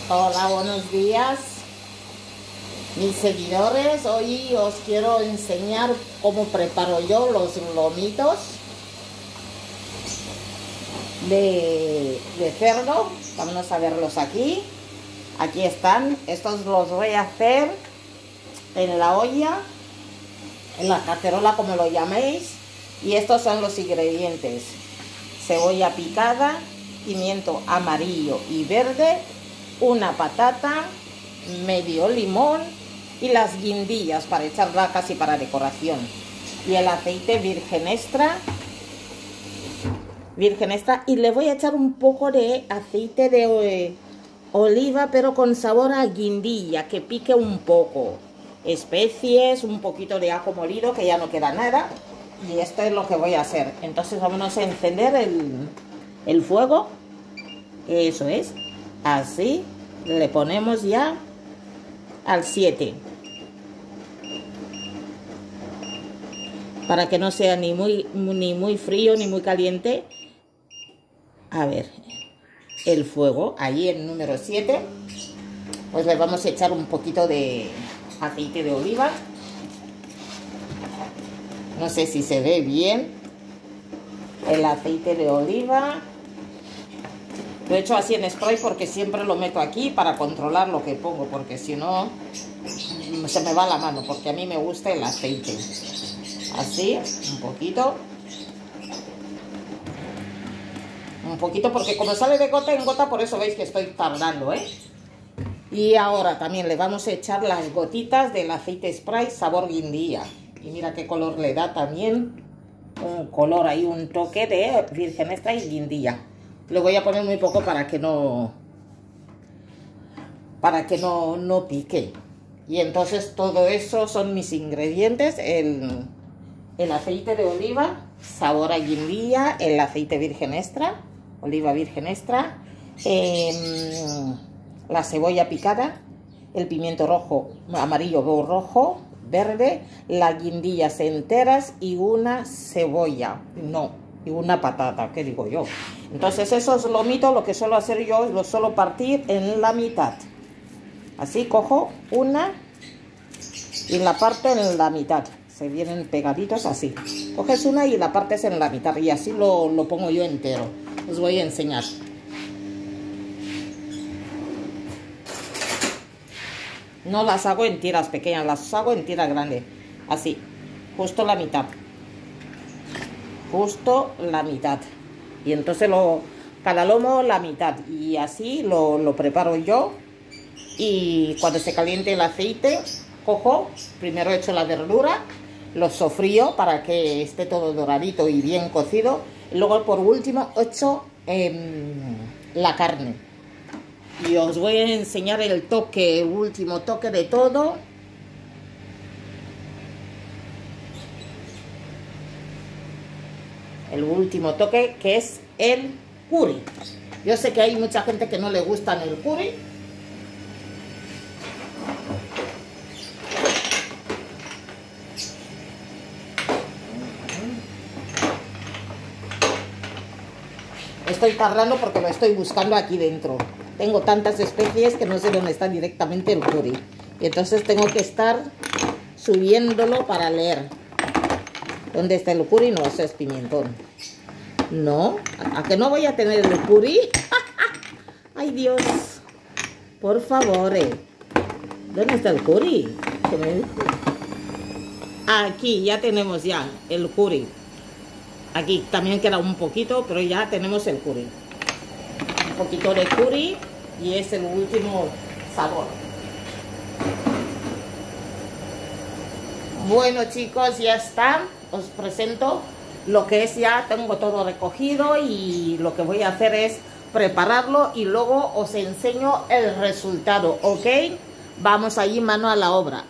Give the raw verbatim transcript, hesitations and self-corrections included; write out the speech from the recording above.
Hola, buenos días, mis seguidores. Hoy os quiero enseñar cómo preparo yo los lomitos de, de cerdo. Vamos a verlos aquí. Aquí están. Estos los voy a hacer en la olla, en la cacerola, como lo llaméis. Y estos son los ingredientes: cebolla picada, pimiento amarillo y verde, una patata, medio limón y las guindillas para echarla casi para decoración, y el aceite virgen extra virgen extra y le voy a echar un poco de aceite de eh, oliva, pero con sabor a guindilla, que pique un poco, especies, un poquito de ajo molido, que ya no queda nada. Y esto es lo que voy a hacer. Entonces vamos a encender el, el fuego. Eso es. Así. Le ponemos ya al siete. Para que no sea ni muy, ni muy frío ni muy caliente. A ver. El fuego. Ahí en número siete. Pues le vamos a echar un poquito de aceite de oliva. No sé si se ve bien el aceite de oliva. Lo he hecho así en spray porque siempre lo meto aquí para controlar lo que pongo, porque si no se me va la mano, porque a mí me gusta el aceite. Así, un poquito. Un poquito, porque como sale de gota en gota, por eso veis que estoy tardando, ¿eh? Y ahora también le vamos a echar las gotitas del aceite spray sabor guindilla. Y mira qué color le da también, un color ahí, un toque de virgen extra y guindilla. Le voy a poner muy poco para que no, para que no, no pique. Y entonces todo eso son mis ingredientes: el, el aceite de oliva, sabor a guindilla, el aceite virgen extra, oliva virgen extra, eh, la cebolla picada, el pimiento rojo, amarillo o rojo, verde, las guindillas enteras y una cebolla, no, y una patata, ¿qué digo yo? Entonces esos lomitos, lo que suelo hacer yo es lo suelo partir en la mitad. Así cojo una y la parto en la mitad. Se vienen pegaditos así. Coges una y la partes en la mitad, y así lo, lo pongo yo entero. Os voy a enseñar. No las hago en tiras pequeñas, las hago en tiras grandes. Así, justo la mitad. Justo la mitad. Y entonces lo, cada lomo la mitad. Y así lo, lo preparo yo. Y cuando se caliente el aceite, cojo, primero echo la verdura, lo sofrío para que esté todo doradito y bien cocido. Y luego por último echo eh, la carne. Y os voy a enseñar el toque, el último toque de todo. El último toque, que es el curry. Yo sé que hay mucha gente que no le gusta el curry. Estoy tardando porque lo estoy buscando aquí dentro. Tengo tantas especies que no sé dónde está directamente el curry. Y entonces tengo que estar subiéndolo para leer. ¿Dónde está el curry? No, ese es pimentón. No, ¿a que no voy a tener el curry? Ay, Dios. Por favor, eh. ¿Dónde está el curry? Aquí ya tenemos ya el curry. Aquí también queda un poquito, pero ya tenemos el curry. Un poquito de curry y es el último sabor. Bueno, chicos, ya está. Os presento lo que es, ya tengo todo recogido, y lo que voy a hacer es prepararlo y luego os enseño el resultado, ¿ok? Vamos allí mano a la obra.